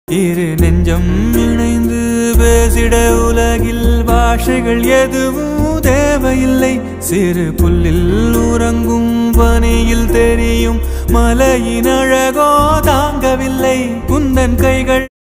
இரு நெஞ்சம் இணைந்து பேசிட உலகில் பாஷைகள் எதுவும் தேவையில்லை. சிறு புல்லில் உறங்கும் பனியில் தெரியும் மலையின் அழகோ தாங்கவில்லை. குந்தன் கைகள்